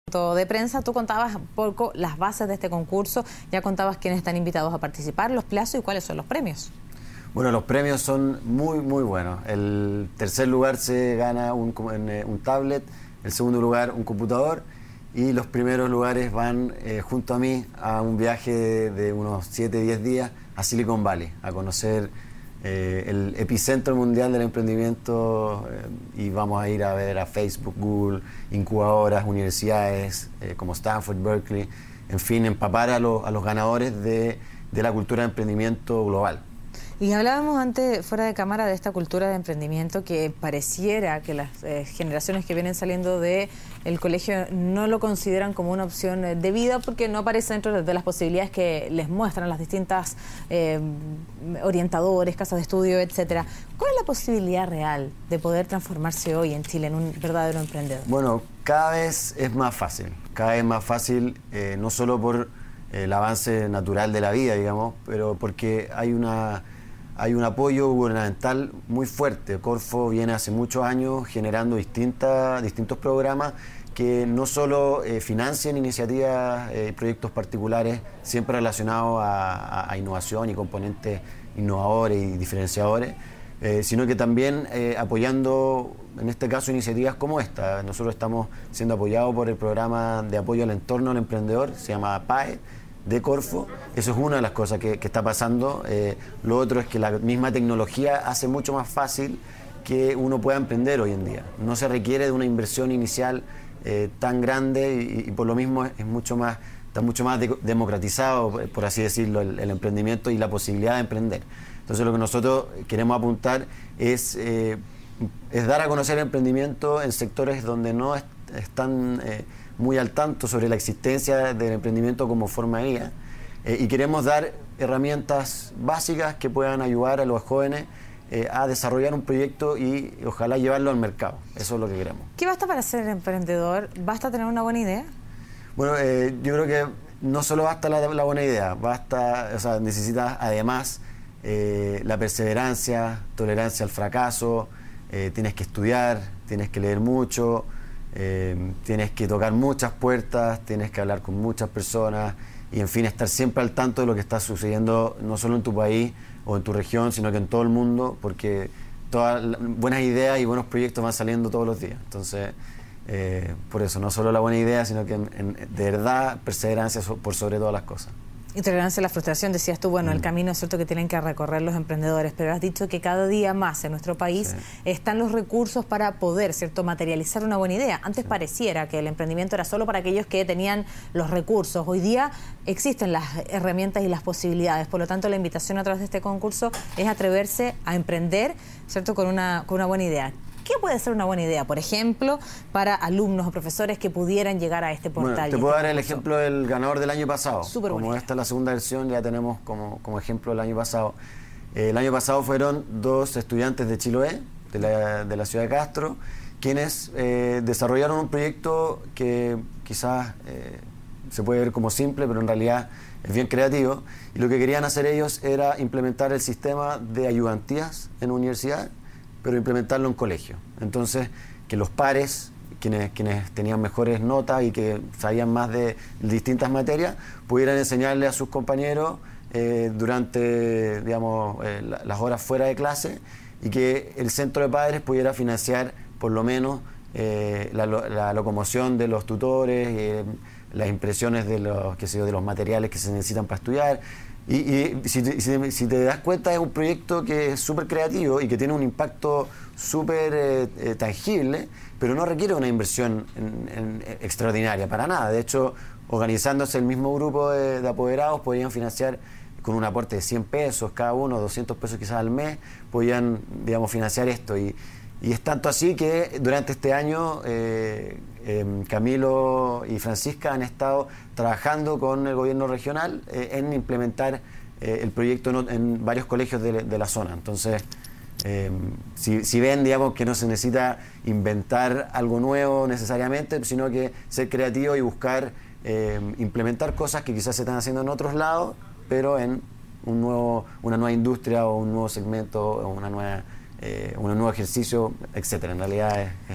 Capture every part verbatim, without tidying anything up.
de prensa, tú contabas un poco las bases de este concurso, ya contabas quiénes están invitados a participar, los plazos y cuáles son los premios. Bueno, los premios son muy, muy buenos. El tercer lugar se gana un, un tablet, el segundo lugar un computador y los primeros lugares van eh, junto a mí a un viaje de, de unos siete a diez días a Silicon Valley, a conocer eh, el epicentro mundial del emprendimiento eh, y vamos a ir a ver a Facebook, Google, incubadoras, universidades eh, como Stanford, Berkeley, en fin, empapar a, lo, a los ganadores de, de la cultura de emprendimiento global. Y hablábamos antes, fuera de cámara, de esta cultura de emprendimiento que pareciera que las eh, generaciones que vienen saliendo del colegio no lo consideran como una opción eh, de vida porque no aparece dentro de, de las posibilidades que les muestran las distintas eh, orientadores, casas de estudio, etcétera. ¿Cuál es la posibilidad real de poder transformarse hoy en Chile en un verdadero emprendedor? Bueno, cada vez es más fácil, cada vez más fácil, eh, no solo por eh, el avance natural de la vida, digamos, pero porque hay una... Hay un apoyo gubernamental muy fuerte. Corfo viene hace muchos años generando distintas, distintos programas que no solo eh, financian iniciativas y eh, proyectos particulares siempre relacionados a, a, a innovación y componentes innovadores y diferenciadores, eh, sino que también eh, apoyando, en este caso, iniciativas como esta. Nosotros estamos siendo apoyados por el programa de apoyo al entorno del emprendedor, se llama P A E, de Corfo. Eso es una de las cosas que, que está pasando. Eh, lo otro es que la misma tecnología hace mucho más fácil que uno pueda emprender hoy en día. No se requiere de una inversión inicial eh, tan grande y, y por lo mismo es, es mucho más, está mucho más de, democratizado, por así decirlo, el, el emprendimiento y la posibilidad de emprender. Entonces lo que nosotros queremos apuntar es, eh, es dar a conocer el emprendimiento en sectores donde no est están eh, muy al tanto sobre la existencia del emprendimiento como forma de vida eh, y queremos dar herramientas básicas que puedan ayudar a los jóvenes eh, a desarrollar un proyecto y ojalá llevarlo al mercado. Eso es lo que queremos. ¿Qué basta para ser emprendedor? ¿Basta tener una buena idea? Bueno, eh, yo creo que no solo basta la, la buena idea, basta, o sea, necesitas además eh, la perseverancia, tolerancia al fracaso, eh, tienes que estudiar, tienes que leer mucho, Eh, tienes que tocar muchas puertas, tienes que hablar con muchas personas y en fin, estar siempre al tanto de lo que está sucediendo no solo en tu país o en tu región, sino que en todo el mundo, porque todas las buenas ideas y buenos proyectos van saliendo todos los días. Entonces, eh, por eso, no solo la buena idea, sino que en, en, de verdad perseverancia so, por sobre todas las cosas. Y tolerancia a la frustración, decías tú, bueno, mm. el camino es cierto que tienen que recorrer los emprendedores, pero has dicho que cada día más en nuestro país sí. están los recursos para poder, ¿cierto?, materializar una buena idea. Antes sí. pareciera que el emprendimiento era solo para aquellos que tenían los recursos. Hoy día existen las herramientas y las posibilidades, por lo tanto la invitación a través de este concurso es atreverse a emprender, ¿cierto?, con una, con una buena idea. ¿Qué puede ser una buena idea, por ejemplo, para alumnos o profesores que pudieran llegar a este portal? Bueno, te puedo dar el ejemplo del ganador del año pasado. Súper como bonita. Esta es la segunda versión, ya tenemos como, como ejemplo el año pasado. Eh, el año pasado fueron dos estudiantes de Chiloé, de la, de la ciudad de Castro, quienes eh, desarrollaron un proyecto que quizás eh, se puede ver como simple, pero en realidad es bien creativo. Y lo que querían hacer ellos era implementar el sistema de ayudantías en universidad, pero implementarlo en colegio. Entonces, que los pares, quienes, quienes tenían mejores notas y que sabían más de distintas materias, pudieran enseñarle a sus compañeros eh, durante, digamos, eh, la, las horas fuera de clase y que el centro de padres pudiera financiar por lo menos eh, la, la locomoción de los tutores, eh, las impresiones de los, qué sé yo, de los materiales que se necesitan para estudiar. Y, y si, si, si te das cuenta, es un proyecto que es súper creativo y que tiene un impacto súper eh, eh, tangible, pero no requiere una inversión en, en, extraordinaria, para nada. De hecho, organizándose el mismo grupo de, de apoderados, podían financiar con un aporte de cien pesos cada uno, doscientos pesos quizás al mes, podían, digamos, financiar esto. Y, y es tanto así que durante este año eh, eh, Camilo y Francisca han estado trabajando con el gobierno regional eh, en implementar eh, el proyecto en, en varios colegios de, de la zona. Entonces, eh, si, si ven, digamos, que no se necesita inventar algo nuevo necesariamente, sino que ser creativo y buscar eh, implementar cosas que quizás se están haciendo en otros lados, pero en un nuevo, una nueva industria o un nuevo segmento o una nueva... Eh, un nuevo ejercicio, etcétera. En realidad es, es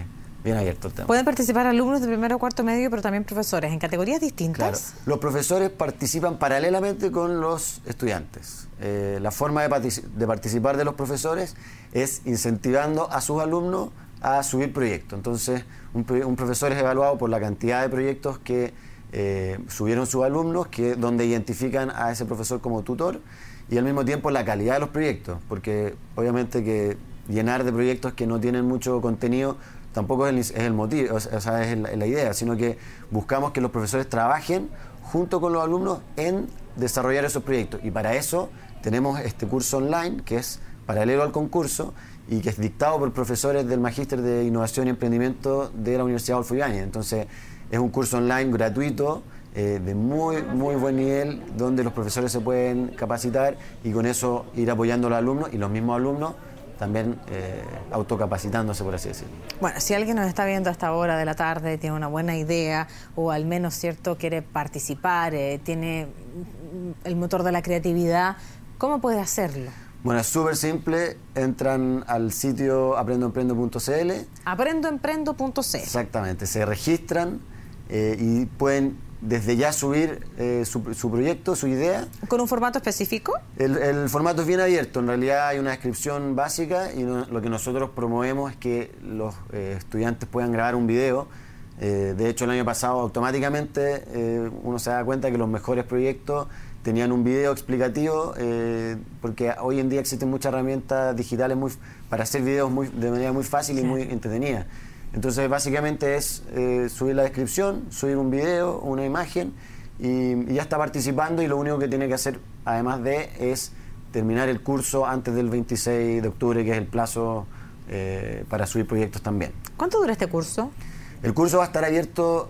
bien abierto el tema. Pueden participar alumnos de primero o cuarto medio, pero también profesores, en categorías distintas. Claro. Los profesores participan paralelamente con los estudiantes. Eh, la forma de, partic de participar de los profesores es incentivando a sus alumnos a subir proyectos. Entonces, un, un profesor es evaluado por la cantidad de proyectos que eh, subieron sus alumnos, que, donde identifican a ese profesor como tutor, y al mismo tiempo la calidad de los proyectos, porque obviamente que llenar de proyectos que no tienen mucho contenido tampoco es el, es el motivo, o sea, es la, la idea, sino que buscamos que los profesores trabajen junto con los alumnos en desarrollar esos proyectos. Y para eso tenemos este curso online, que es paralelo al concurso y que es dictado por profesores del Magíster de Innovación y Emprendimiento de la Universidad Adolfo Ibáñez. Entonces, es un curso online gratuito, eh, de muy, muy buen nivel, donde los profesores se pueden capacitar y con eso ir apoyando a los alumnos y los mismos alumnos también eh, autocapacitándose, por así decirlo. Bueno, si alguien nos está viendo a esta hora de la tarde, tiene una buena idea o al menos, cierto, quiere participar, eh, tiene el motor de la creatividad, ¿cómo puede hacerlo? Bueno, es súper simple, entran al sitio aprendo emprendo punto c l. aprendo emprendo punto c l. Exactamente, se registran eh, y pueden desde ya subir eh, su, su proyecto, su idea. ¿Con un formato específico? El, el formato es bien abierto, en realidad hay una descripción básica y no, lo que nosotros promovemos es que los eh, estudiantes puedan grabar un video. Eh, de hecho, el año pasado automáticamente eh, uno se da cuenta que los mejores proyectos tenían un video explicativo, eh, porque hoy en día existen muchas herramientas digitales muy, para hacer videos muy, de manera muy fácil y sí, muy entretenida. Entonces, básicamente es eh, subir la descripción, subir un video, una imagen, y, y ya está participando, y lo único que tiene que hacer, además de, es terminar el curso antes del veintiséis de octubre, que es el plazo eh, para subir proyectos también. ¿Cuánto dura este curso? El curso va a estar abierto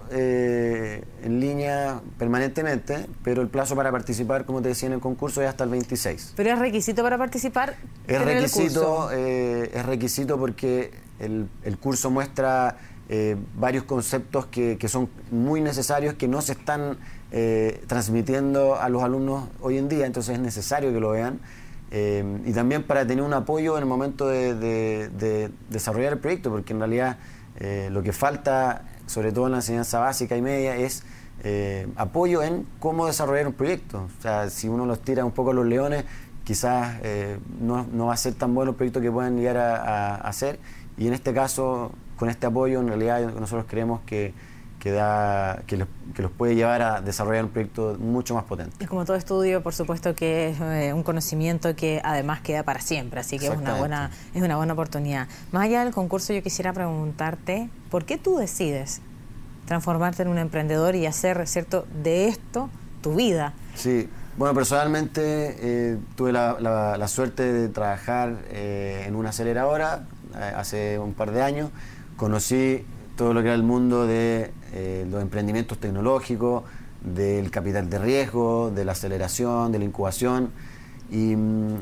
eh, en línea permanentemente, pero el plazo para participar, como te decía, en el concurso es hasta el veintiséis. ¿Pero es requisito para participar? Es requisito, el eh, es requisito porque el, el curso muestra eh, varios conceptos que, que son muy necesarios, que no se están eh, transmitiendo a los alumnos hoy en día, entonces es necesario que lo vean. Eh, y también para tener un apoyo en el momento de, de, de desarrollar el proyecto, porque en realidad Eh, lo que falta, sobre todo en la enseñanza básica y media, es eh, apoyo en cómo desarrollar un proyecto. O sea, si uno los tira un poco a los leones, quizás eh, no, no va a ser tan bueno el proyecto que puedan llegar a, a, a hacer. Y en este caso, con este apoyo, en realidad nosotros creemos que, que, da, que, los, que los puede llevar a desarrollar un proyecto mucho más potente. Y como todo estudio, por supuesto que es eh, un conocimiento que además queda para siempre, así que es una buena, es una buena oportunidad. Más allá del concurso, yo quisiera preguntarte, ¿por qué tú decides transformarte en un emprendedor y hacer, cierto, de esto tu vida? Sí, bueno, personalmente eh, tuve la, la, la suerte de trabajar eh, en una aceleradora eh, hace un par de años. Conocí todo lo que era el mundo de eh, los emprendimientos tecnológicos, del capital de riesgo, de la aceleración, de la incubación, y,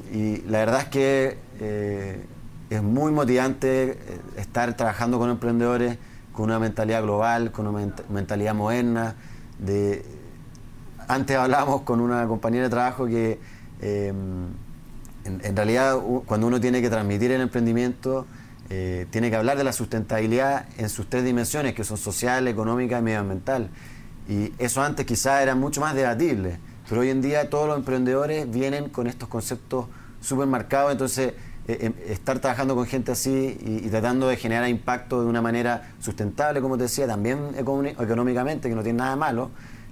y la verdad es que eh, es muy motivante estar trabajando con emprendedores con una mentalidad global, con una ment mentalidad moderna. De, antes hablábamos con una compañera de trabajo que eh, en, en realidad cuando uno tiene que transmitir el emprendimiento, Eh, tiene que hablar de la sustentabilidad en sus tres dimensiones, que son social, económica y medioambiental. Y eso antes quizás era mucho más debatible, pero hoy en día todos los emprendedores vienen con estos conceptos súper marcados, entonces eh, eh, estar trabajando con gente así y, y tratando de generar impacto de una manera sustentable, como te decía, también económicamente, que no tiene nada de malo,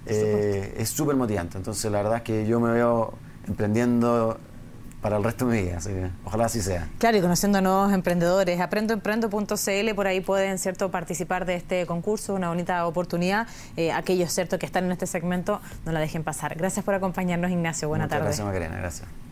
eh, es súper motivante. Entonces la verdad es que yo me veo emprendiendo para el resto de mi vida, así que ojalá así sea. Claro, y conociendo a nuevos emprendedores, aprendo emprendo punto c l, por ahí pueden, cierto, participar de este concurso, una bonita oportunidad. Eh, aquellos, cierto, que están en este segmento, no la dejen pasar. Gracias por acompañarnos, Ignacio. Buena tarde. Muchas gracias, Macarena. Gracias.